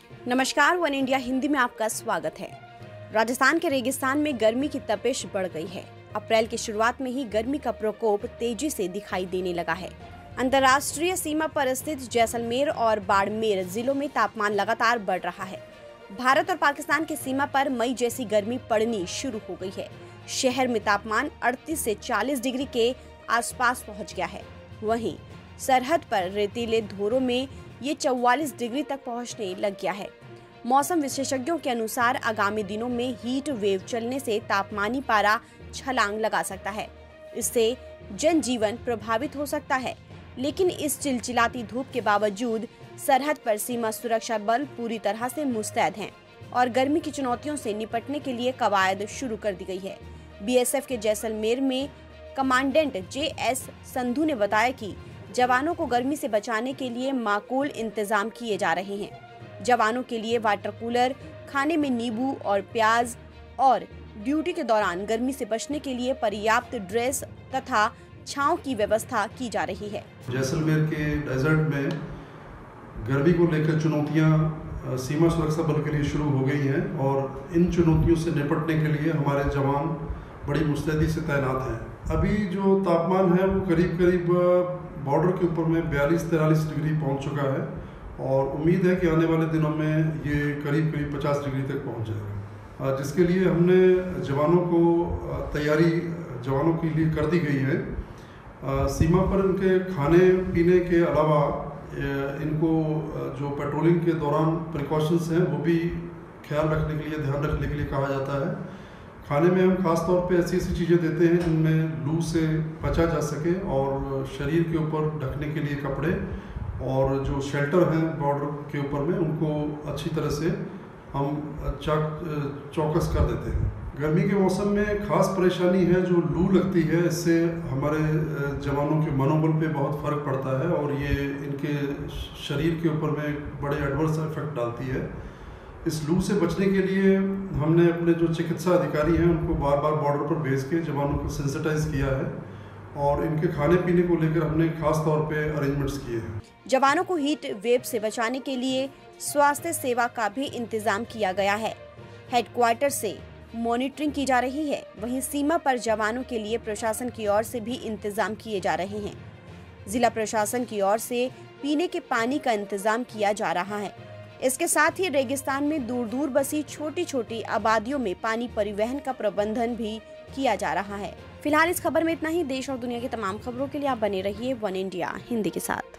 नमस्कार, one India Hindi में आपका स्वागत है। राजस्थान के रेगिस्तान में गर्मी की तपिश बढ़ गई है। अप्रैल की शुरुआत में ही गर्मी का प्रकोप तेजी से दिखाई देने लगा है। अंतर्राष्ट्रीय सीमा पर स्थित जैसलमेर और बाड़मेर जिलों में तापमान लगातार बढ़ रहा है। भारत और पाकिस्तान की सीमा पर मई जैसी गर्मी पड़नी शुरू हो गई है। शहर में तापमान 38 से 40 डिग्री के आसपास पहुंच गया है। वहीं सरहद पर रेतीले धोरों में ये 44 डिग्री तक पहुंचने लग गया है। मौसम विशेषज्ञों के अनुसार आगामी दिनों में हीट वेव चलने से तापमानी पारा छलांग लगा सकता है। इससे जनजीवन प्रभावित हो सकता है, लेकिन इस चिलचिलाती धूप के बावजूद सरहद पर सीमा सुरक्षा बल पूरी तरह से मुस्तैद हैं और गर्मी की चुनौतियों से निपटने के लिए कवायद शुरू कर दी गई है। बीएसएफ के जैसलमेर में कमांडेंट JS संधू ने बताया कि जवानों को गर्मी से बचाने के लिए माकूल इंतजाम किए जा रहे हैं। जवानों के लिए वाटर कूलर, खाने में नींबू और प्याज और ड्यूटी के दौरान गर्मी से बचने के लिए पर्याप्त ड्रेस तथा छांव की व्यवस्था की जा रही है। जैसलमेर के डेजर्ट में गर्मी को लेकर चुनौतियां सीमा सुरक्षा बल के लिए शुरू हो गई हैं और इन चुनौतियों से निपटने के लिए हमारे जवान बड़ी मुस्तैदी से तैनात हैं। अभी जो तापमान है वो करीब बॉर्डर के ऊपर में 42-43 डिग्री पहुंच चुका है और उम्मीद है कि आने वाले दिनों में ये करीब 50 डिग्री तक पहुंच जाएगा, जिसके लिए हमने जवानों को तैयारी जवानों के लिए कर दी गई है। सीमा पर इनके खाने पीने के अलावा इनको जो पेट्रोलिंग के दौरान प्रिकॉशंस हैं वो भी ख्याल रखने के लिए, ध्यान रखने के लिए कहा जाता है। खाने में हम खास तौर पे ऐसी चीज़ें देते हैं जिनमें लू से बचा जा सके और शरीर के ऊपर ढकने के लिए कपड़े और जो शेल्टर हैं बॉर्डर के ऊपर में उनको अच्छी तरह से हम चौकस कर देते हैं। गर्मी के मौसम में खास परेशानी है जो लू लगती है, इससे हमारे जवानों के मनोबल पे बहुत फ़र्क पड़ता है और ये इनके शरीर के ऊपर में बड़े एडवर्स इफेक्ट डालती है। इस लू से बचने के लिए हमने अपने जो चिकित्सा अधिकारी हैं उनको बार बार बॉर्डर पर भेज के जवानों को सेंसिटाइज किया है और इनके खाने पीने को लेकर हमने खास तौर पे अरेंजमेंट्स किए हैं। जवानों को हीट वेव से बचाने के लिए स्वास्थ्य सेवा का भी इंतजाम किया गया है। हेडक्वार्टर से मॉनिटरिंग की जा रही है। वहीं सीमा पर जवानों के लिए प्रशासन की ओर से भी इंतजाम किए जा रहे हैं। जिला प्रशासन की ओर से पीने के पानी का इंतजाम किया जा रहा है। इसके साथ ही रेगिस्तान में दूर दूर बसी छोटी छोटी आबादियों में पानी परिवहन का प्रबंधन भी किया जा रहा है। फिलहाल इस खबर में इतना ही। देश और दुनिया की तमाम खबरों के लिए आप बने रहिए वन इंडिया हिंदी के साथ।